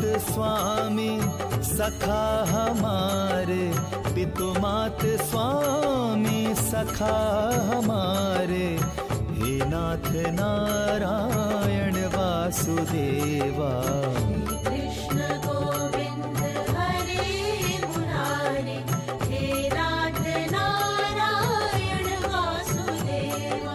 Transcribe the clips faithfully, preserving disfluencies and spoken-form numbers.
स्वामी सखा हमारे, पितुमात स्वामी सखा हमारे, हे नाथ नारायण वासुदेवा। कृष्ण गोविंद हरे मुरारे, हे नाथ नारायण वासुदेवा।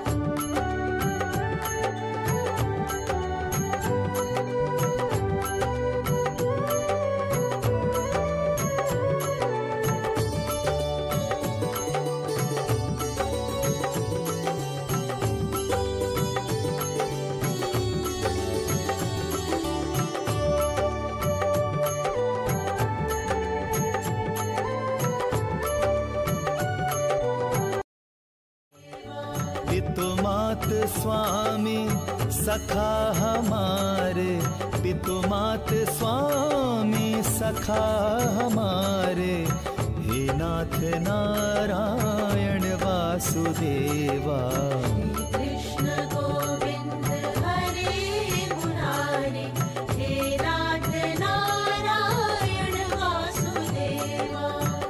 पितुमात स्वामी सखा हमारे, पितुमात स्वामी सखा हमारे, हे नाथ नारायण वासुदेवा। कृष्ण गोविंद हरे मुरारे, हे नाथ नारायण वासुदेवा।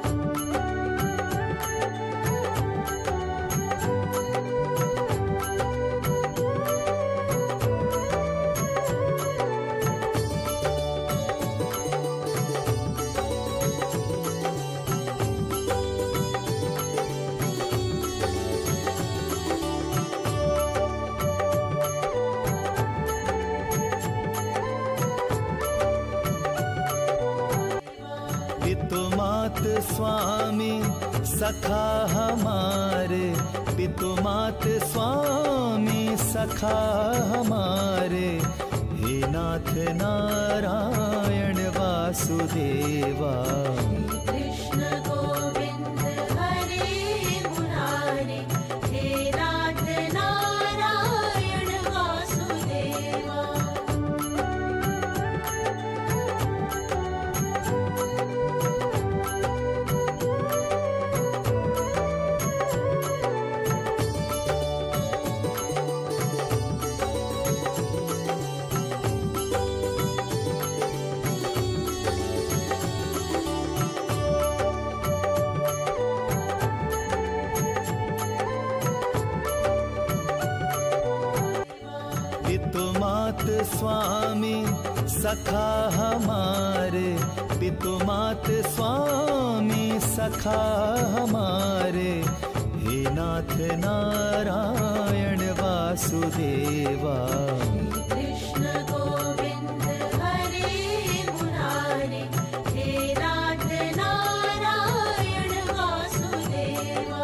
पितुमात स्वामी सखा हमारे, पितुमात स्वामी सखा हमारे, हे नाथ नारायण वासुदेवा। कृष्ण गोविंद हरे मुरारे, हे नाथ नारायण वासुदेवा। पितुमात स्वामी सखा हमारे, पितुमात स्वामी सखा हमारे, हे नाथ नारायण वासुदेवा। कृष्ण गोविंद हरे मुरारे, हे नाथ नारायण वासुदेवा।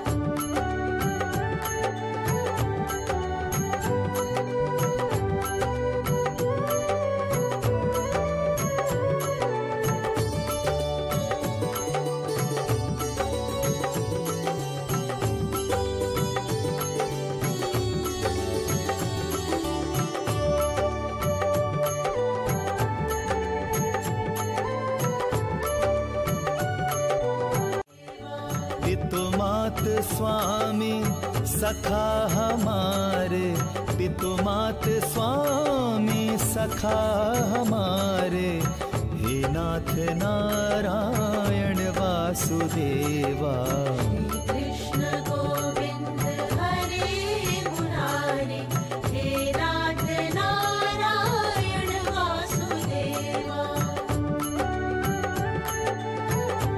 पितुमात स्वामी सखा हमारे, पितुमात स्वामी सखा हमारे, हे नाथ नारायण वासुदेवा। कृष्ण गोविंद हरे मुरारे, हे नाथ नारायण वासुदेवा। पितुमात स्वामी सखा हमारे, पितुमात स्वामी सखा हमारे, हे नाथ नारायण वासुदेवा। पितुमात स्वामी सखा हमारे, पितुमात स्वामी सखा हमारे, हे नाथ नारायण वासुदेवा। कृष्ण गोविंद हरे मुरारे, हे नाथ नारायण वासुदेवा। वासुदेवा।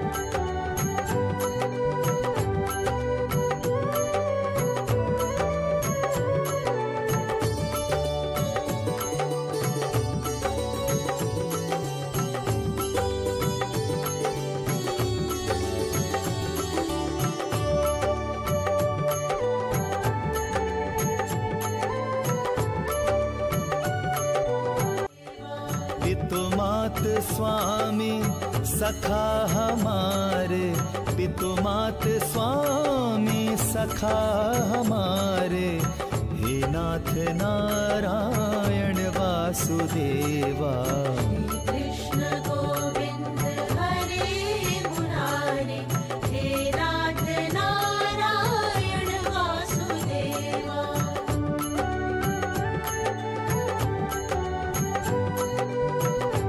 पितुमात स्वामी सखा हमारे, पितुमात स्वामी सखा हमारे, हे नाथ नारायण वासुदेवा। कृष्ण गोविंद हरे मुरारे, हे नाथ नारायण वासुदेवा। पितुमात स्वामी सखा हमारे, पितुमात स्वामी सखा हमारे, हे नाथ नारायण वासुदेवा।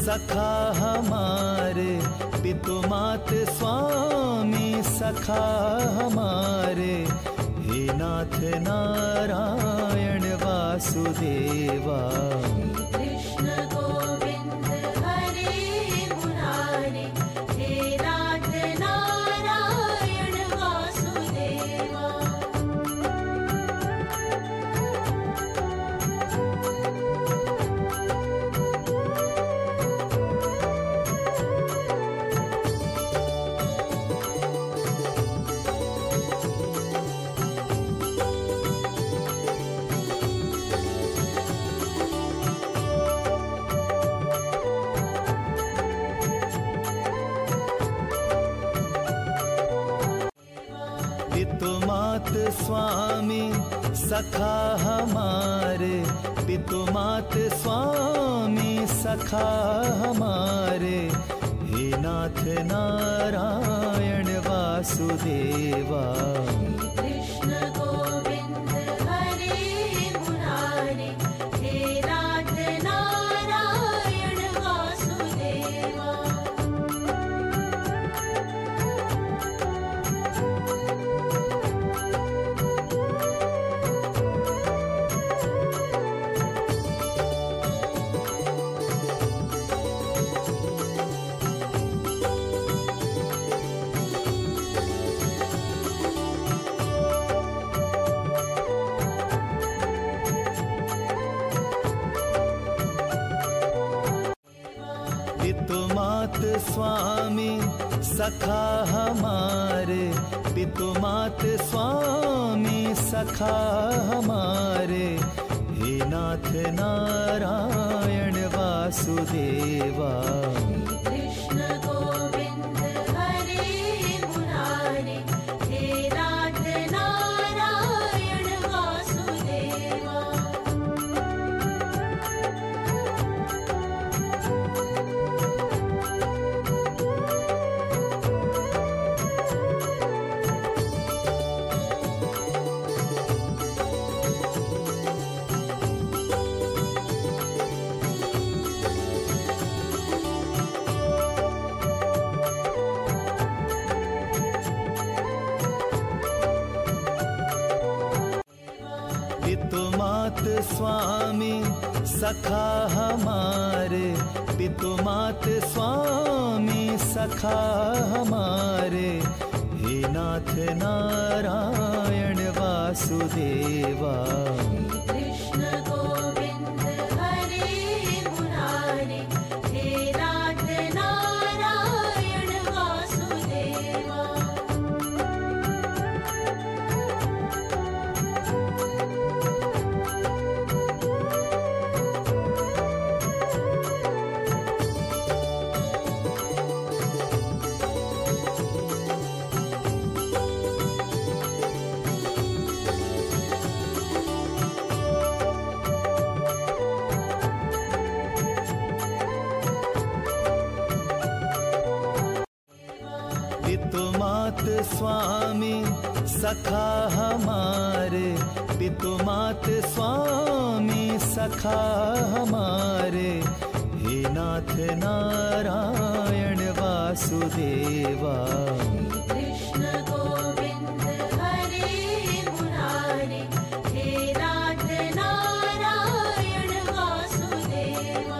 सखा हमारे, पितु मात स्वामी सखा हमारे, हे नाथ नारायण वासुदेवा। कृष्ण गोविंद हरे मुरारे, हे नाथ नारायण वासुदेवा। पितु मात स्वामी सखा हमारे, पितु मात स्वामी सखा हमारे, हे नाथ नारायण वासुदेवा। कृष्ण गोविंद हरे मुरारे, हे नाथ नारायण वासुदेवा। पितु मात स्वामी सखा हमारे, पितु मात स्वामी सखा हमारे, हे नाथ नारायण वासुदेवा। कृष्ण गोविंद हरे मुरारे, हे नाथ नारायण वासुदेवा। पितु मात स्वामी सखा हमारे, पितु मात स्वामी सखा हमारे, हे नाथ नारायण वासुदेवा। कृष्ण गोविंद हरे मुरारे, हे नाथ नारायण वासुदेवा। पितु मात स्वामी सखा हमारे, पितु मात स्वामी सखा हमारे, हे नाथ नारायण वासुदेवा। कृष्ण गोविंद हरे मुरारे, हे नाथ नारायण वासुदेवा।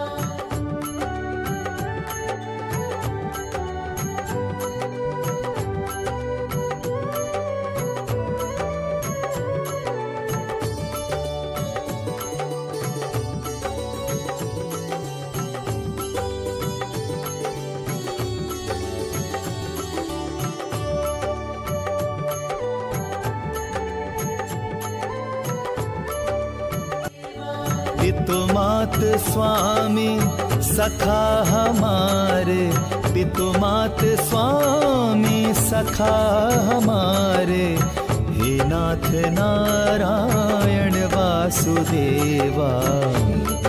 पितु मात स्वामी सखा हमारे, पितु मात स्वामी सखा हमारे, हे नाथ नारायण वासुदेवा।